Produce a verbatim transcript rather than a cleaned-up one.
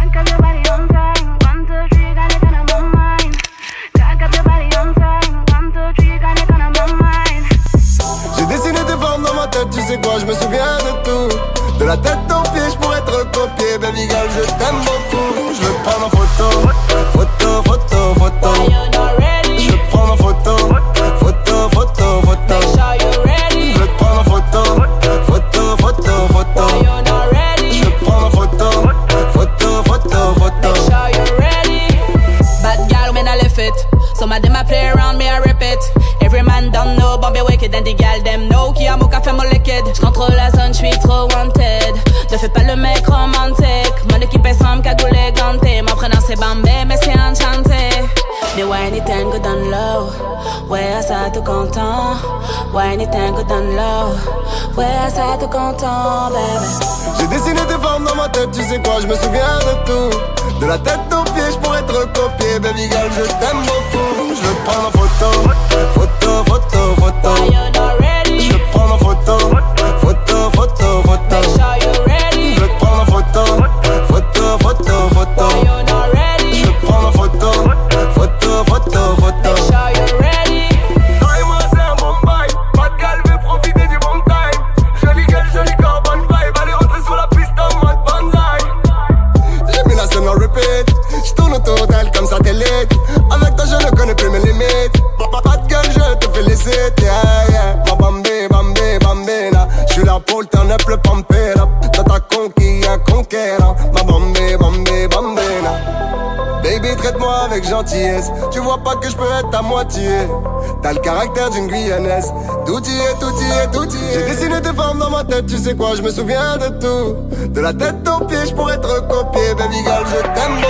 Jack up your body on time. One, two, three, got it on my mind. Jack up your body on time. One, two, three, got it on my mind. J'ai dessiné tes formes dans ma tête, tu sais quoi, je me souviens de tout. De la tête aux pieds, je pourrais te recopier. Baby girl, je t'aime beaucoup. Je veux te prendre en photo. Photo, photo, photo. Je veux te prendre en photo. Photo, photo, photo. Je veux te prendre en photo. Photo, photo, photo. Je veux te prendre en photo. Photo, photo, photo. Bad girl when I left it. Some of them I play around me, I rip it. Every man don't know, Bombay wicked. And the gal them know qui a mon café mon liquide. J'contrôle la zone, j'suis trop wanted. Ne fais pas le mec romantique. Mon équipe est sombre, cagoulé, ganté. Mon prénom c'est Bambé, mais c'est enchanté. They whine it and go down low. Ouais, ça tout content. Whine it and go down low. Ouais, ça tout content, baby. J'ai dessiné tes formes dans ma tête, tu sais quoi, je me souviens de tout. De la tête aux pieds, je pourrais te recopier. Baby girl, je t'aime beaucoup. Je veux te prendre en photo. Photo, photo, photo. Je veux te prendre en photo. Photo, photo, photo. Je veux te prendre en photo. Photo, photo, photo. Je veux te prendre en photo. Photo, photo, photo. Toi et moi c'est un bon bail. Pas de gal, veut profiter du bon time. Jolie gueule, joli corps, bonne vibe. Allez rentrer sur la piste en mode bonsaï. J'ai mis la scène en repeat. J'tourne autour d'elle comme satellite. Avec toi je ne connais plus mes limites. Pas de gueule, je te félicite, yeah, yeah. Ma bambé, bambé, bambina. J'suis là pour le turn up, le pumper up. Toi t'as conquis, un conquérant. Ma bambé, bambé, bambina. Baby, traite-moi avec gentillesse. Tu vois pas que je peux être à moitié. T'as le caractère d'une Guyanaise. Tout y est, tout y est, tout y est. J'ai dessiné tes formes dans ma tête, tu sais quoi, je me souviens de tout. De la tête aux pieds, je pourrais te recopier. Baby girl, je t'aime.